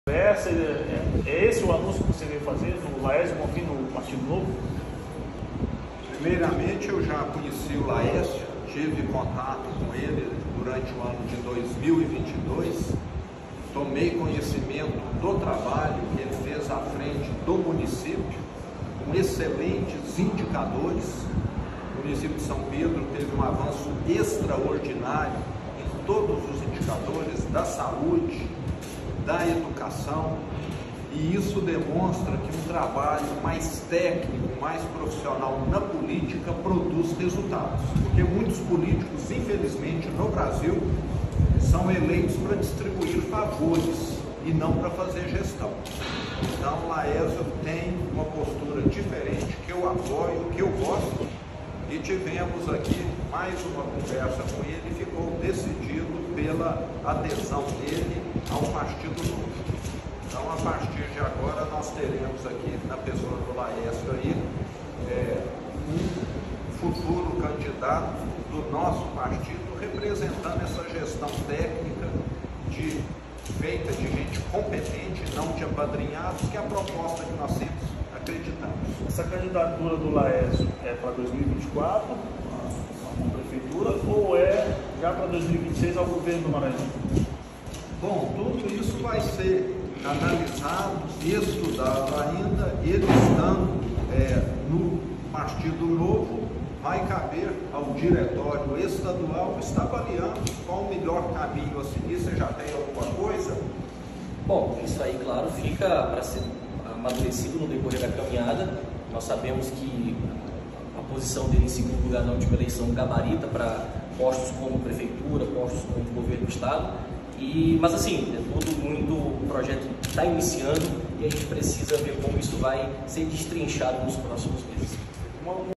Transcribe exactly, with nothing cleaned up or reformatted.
Conversa, é, é esse o anúncio que você veio fazer no Laércio Bonfim, no Partido Novo? Primeiramente, eu já conheci o Laércio, tive contato com ele durante o ano de dois mil e vinte e dois, tomei conhecimento do trabalho que ele fez à frente do município, com excelentes indicadores. O município de São Pedro teve um avanço extraordinário em todos os indicadores da saúde, da educação, e isso demonstra que um trabalho mais técnico, mais profissional na política produz resultados, porque muitos políticos, infelizmente, no Brasil, são eleitos para distribuir favores e não para fazer gestão. Então, o Laércio tem uma postura diferente, que eu apoio, que eu gosto, e tivemos aqui mais uma conversa com ele e ficou decidido pela adesão dele ao Partido Novo. Então, a partir de agora, nós teremos aqui, na pessoa do Laércio aí, é, um futuro candidato do nosso partido, representando essa gestão técnica de, feita de gente competente, não de apadrinhados, que é a proposta que nós sempre acreditamos. Essa candidatura do Laércio é para dois mil e vinte e quatro, a prefeitura, ou é já para dois mil e vinte e seis ao governo do Maranhão? Bom, tudo isso vai ser analisado e estudado ainda. Ele estando é, no Partido Novo, vai caber ao diretório estadual estar avaliando qual o melhor caminho a seguir. Você já tem alguma coisa? Bom, isso aí, claro, fica para ser amadurecido no decorrer da caminhada. Nós sabemos que a posição dele em segundo lugar na última eleição gabarita para postos como prefeitura, postos como governo do estado. E, mas assim, é tudo muito, o projeto está iniciando e a gente precisa ver como isso vai ser destrinchado nos próximos meses.